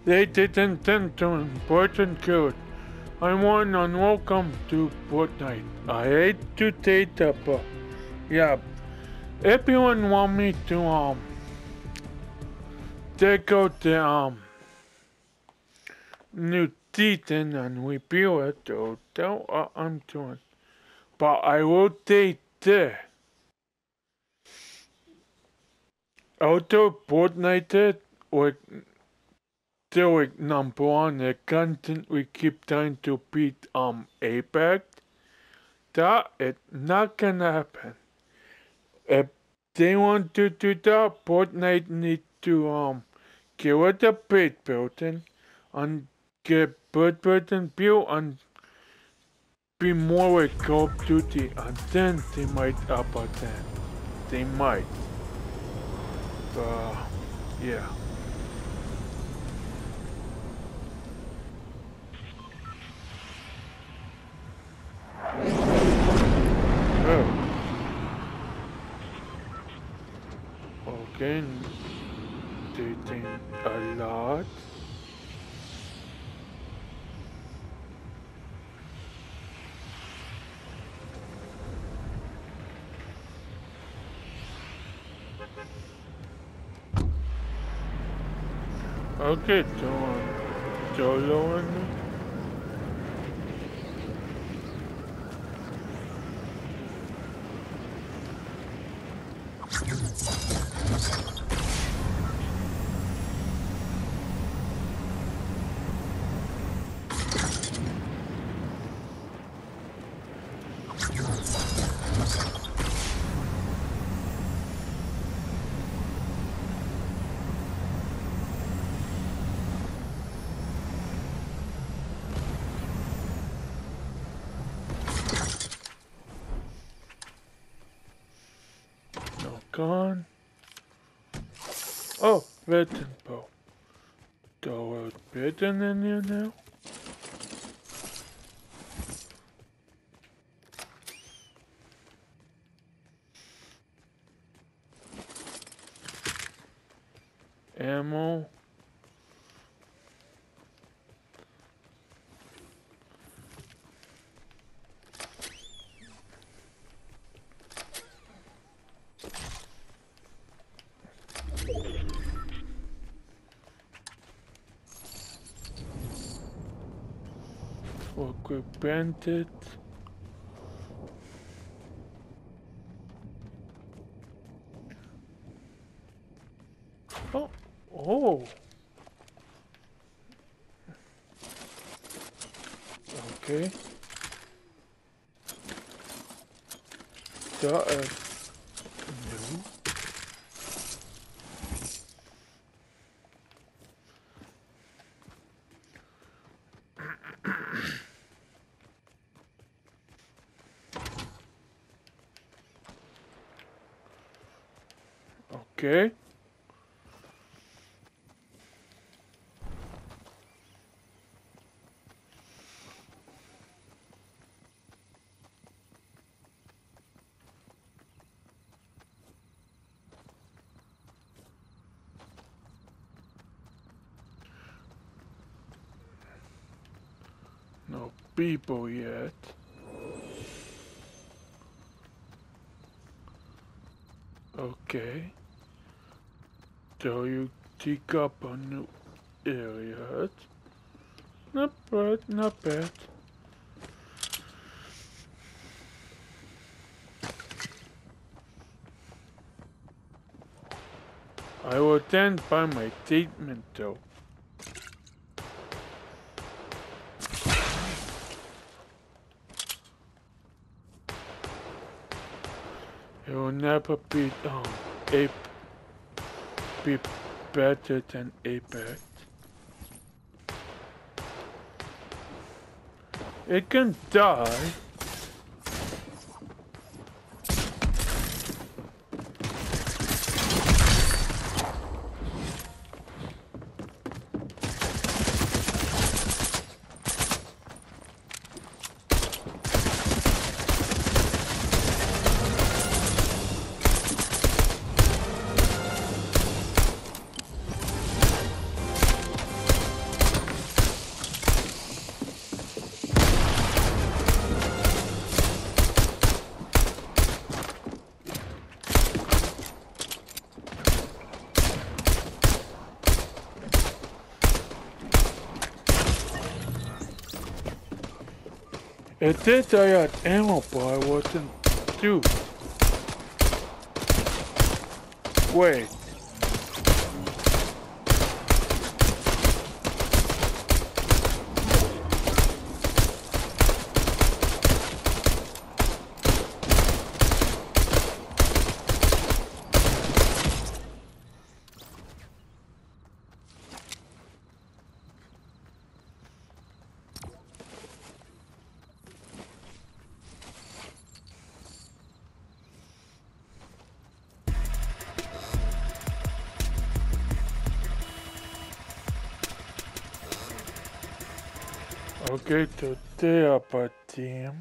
They didn't intend to important good. I'm one and welcome to Fortnite. I hate to take that, but yeah. Everyone want me to take out the new teeth and repeal it, so that's what I'm doing. But I will take the auto Fortnite with the number one the content we keep trying to beat Apex. That is not gonna happen. If they want to do that, Fortnite need to get rid of paid building and get bird building built and be more like Call of Duty, and then they might up again. They might. Yeah. Oh. Okay. They think a lot. Okay, Jolo and gone. Oh, red tempo. Do better than you now? Ammo. For quick bandit. Oh. Okay. That is new. Okay. No people yet. Okay. So you dig up a new area. Not bad, not bad. I will stand by my statement though. It will never be be better than Apex. It can die. It did I had ammo, but I wasn't too. Wait. Okay, today about team.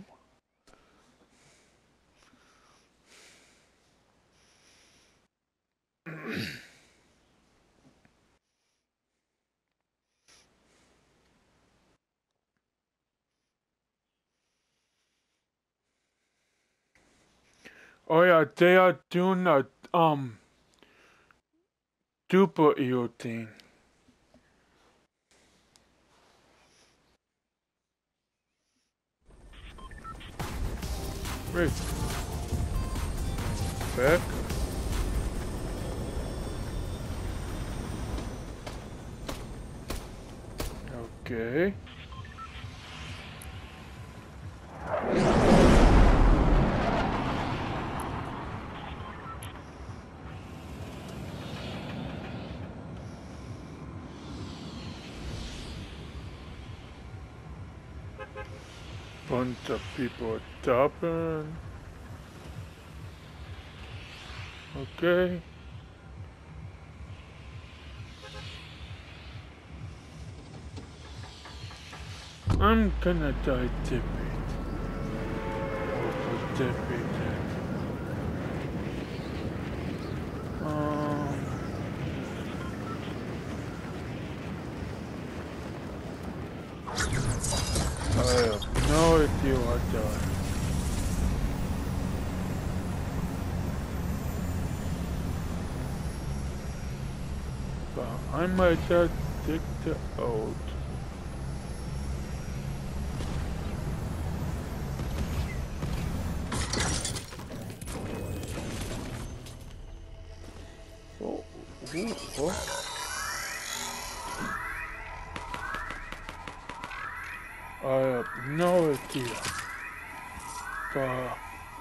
Oh yeah, they are doing a superhero thing. Wait. Back. Okay. Bunch of people stopping. Okay. I'm gonna die tip it. Or tip it. I have no idea what that. But I might just take the out. Oh. I have no idea. But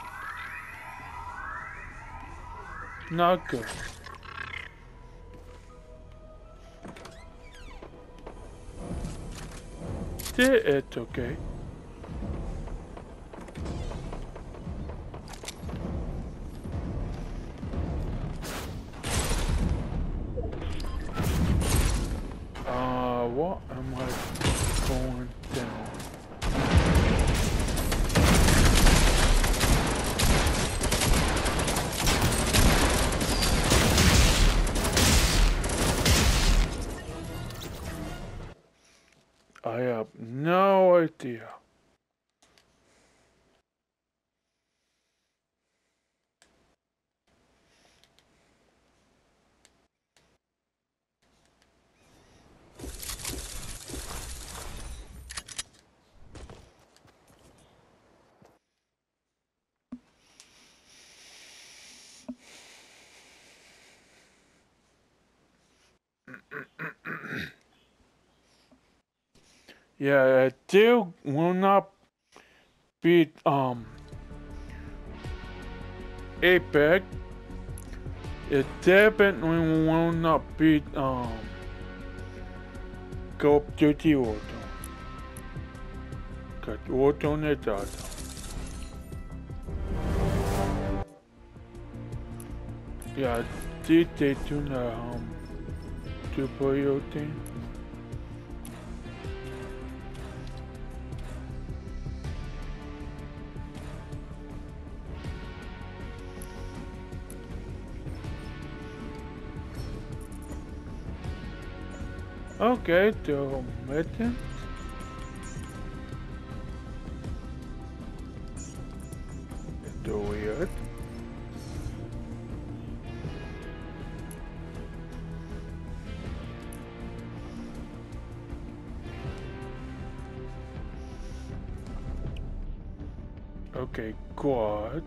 not good. It's okay. What am I going down? I have no idea. Yeah, they will not beat Apex. It definitely will not beat Call of Duty Warzone. Cause Warzone is awesome. Yeah, did they do the superhero thing? Okay, the mission. It's weird. Okay, quad.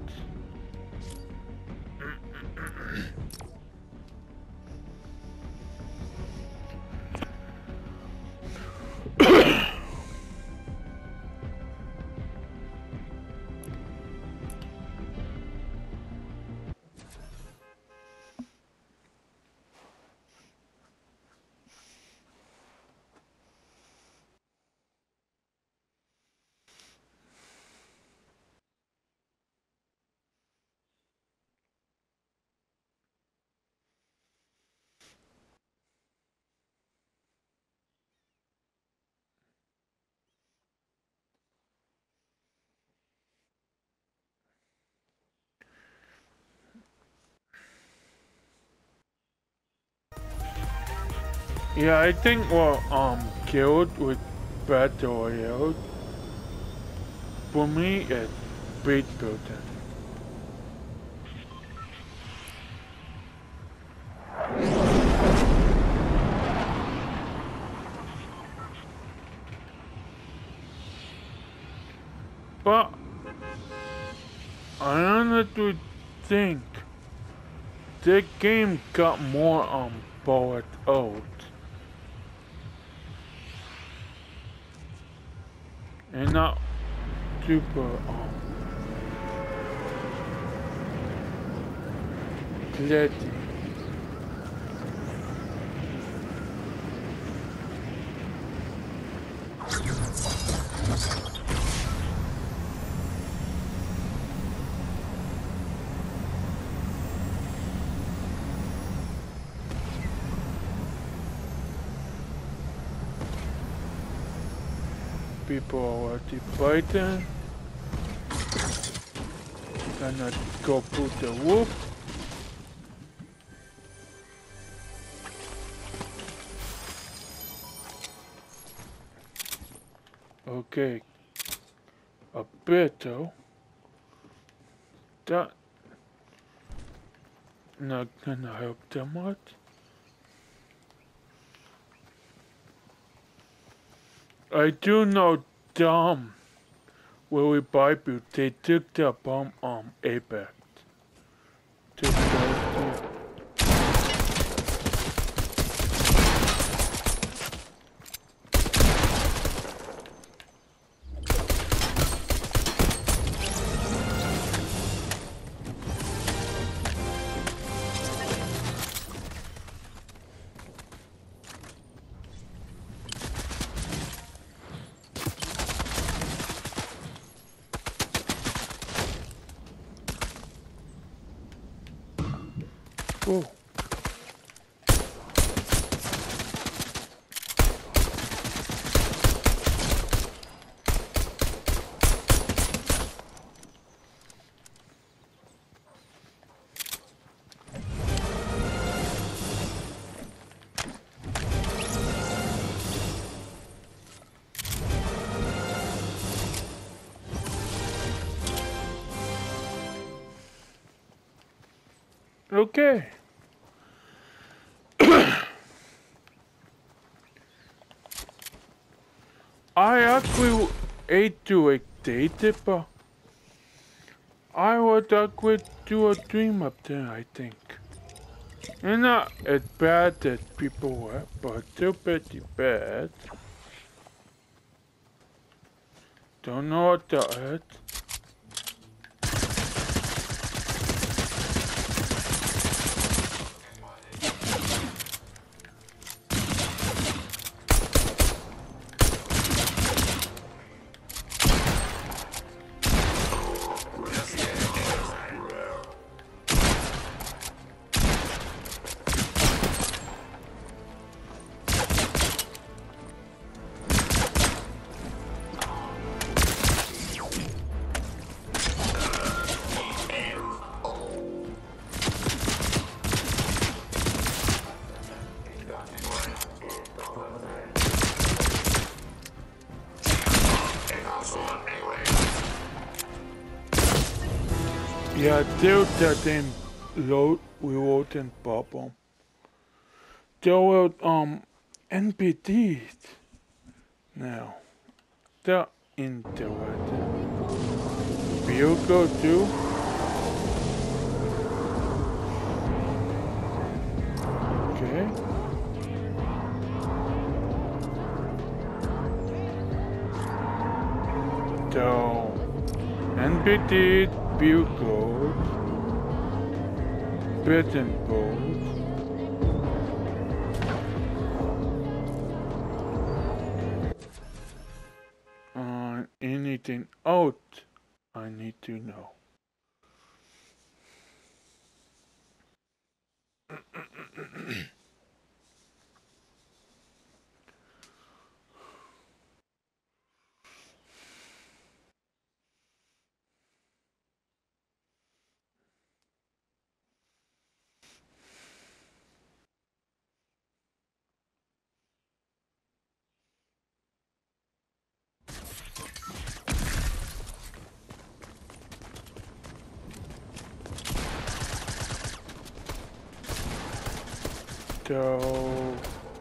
Yeah, I think killed with battle royale. For me, it's beat building. But I honestly think the game got more bullet out and not super glitchy. People are already fighting. Gonna go put the wolf. Okay, a better. That not gonna help them much. I do know dumb where we Bible they took the bomb Apex. Took those two. Oh. Okay. I actually ate to a date, but I would actually do a dream up there, I think. And not as bad as people were, but still pretty bad. Don't know what that is. Yeah, till that damn load reload and pop on. There were NPDs now. They're interested. you go too? Okay. So, NBT, view code, button code. Anything out I need to know. So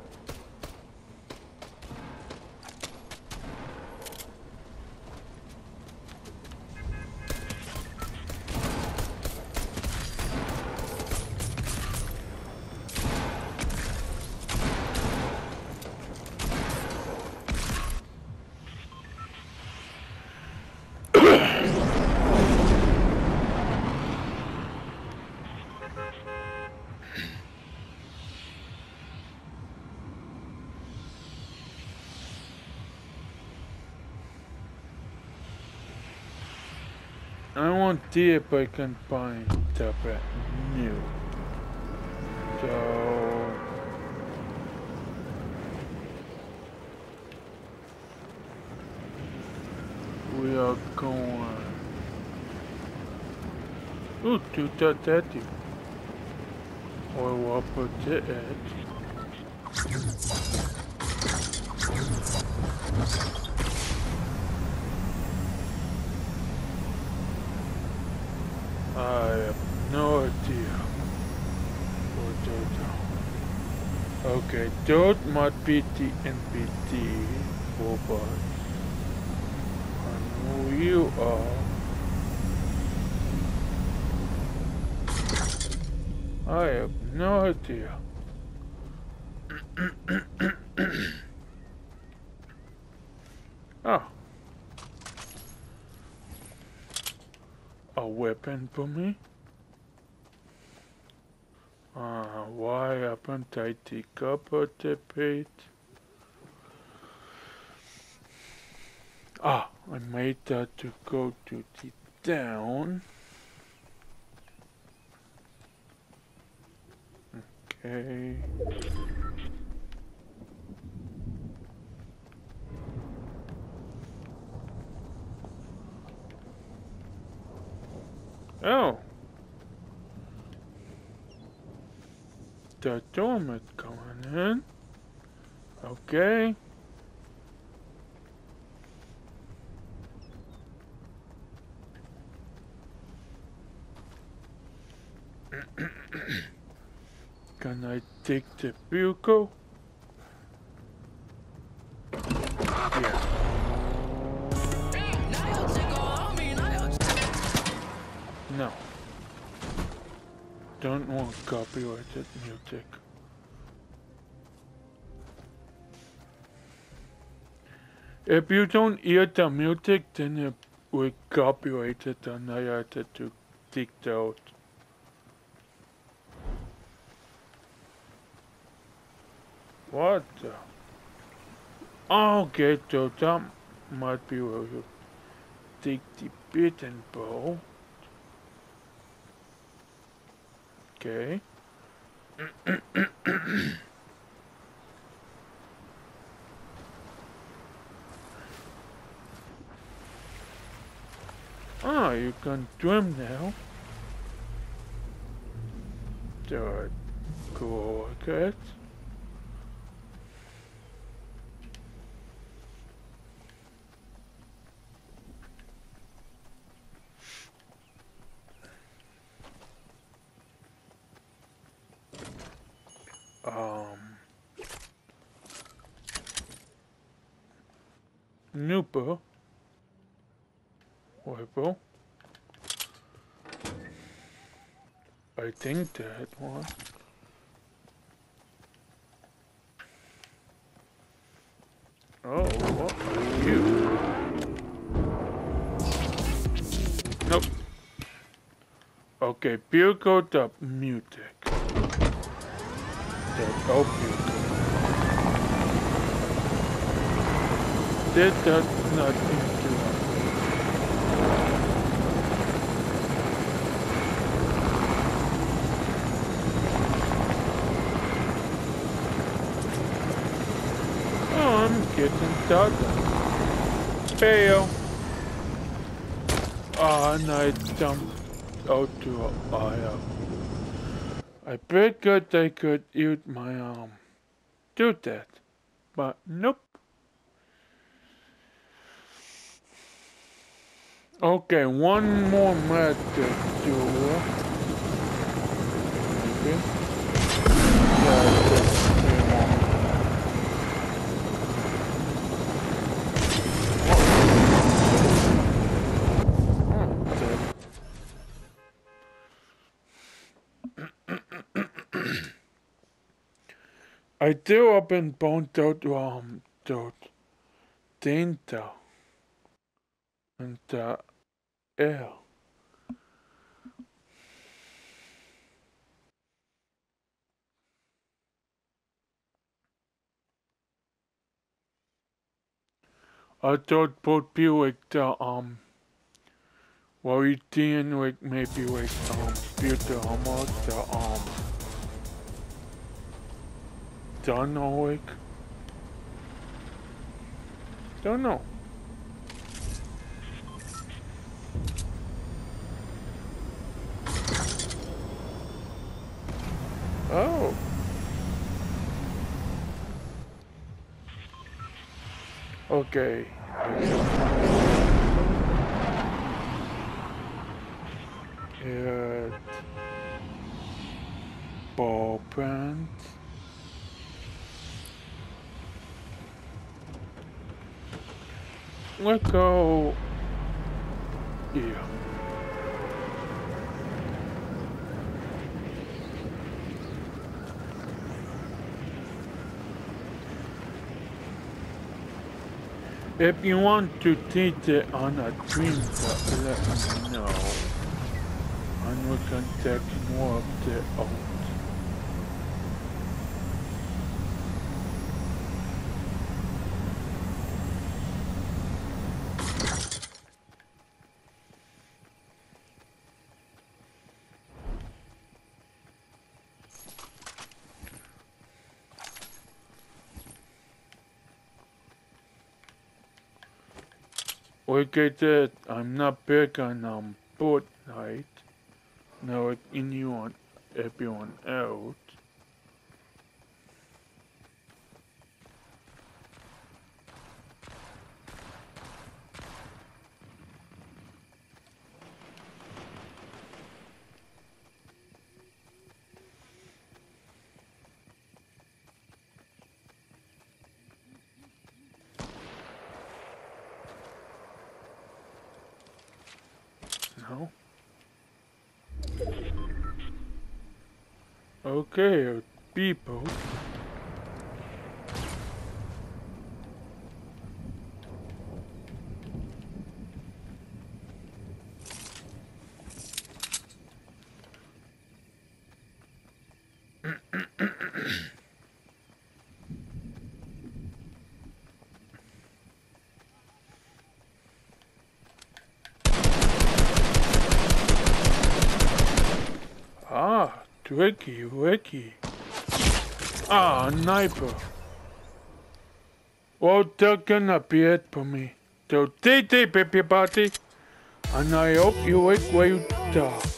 I want to see if I can find the brand new. So we are going. Ooh, 230. Or what put it? I have no idea what those are. Okay, those might be the NPT robots. And who you are. I have no idea. Oh. A weapon for me? Why haven't I take up a debate? Ah, I made that to go to the down. Okay. Oh. The dorm is coming in. Okay. Can I take the vehicle? Yeah. No. Don't want copyrighted music. If you don't hear the music, then it will copyright it and I had to take it out. What the? Okay, so that might be where you take the bit and bow. Okay. Ah, you can swim now. So go like that. Nooper. Rifle. I think that one. Oh, what are you? Nope. Okay, Pirko the music. That Pirko. That does nothing to us. Oh, I'm getting started. Fail. Ah, and I jumped out to a fire. I figured I could use my arm. Do that. But nope. Okay, one more method to do. Maybe. I do up in bone dot dainter and air. I thought both be like the what we doing like maybe like build the almost the don't know like don't know. Oh. Okay. Ball plant. Let's go here. If you want to teach it on a printer, let me know. And we can take more of the out. Look at that, I'm not big on Fortnite. Now like anyone, everyone else. No? Okay, people. Ah, tricky. Ah, sniper. Well, they're gonna be it for me. So, TT, baby party. And I hope you like what you talk.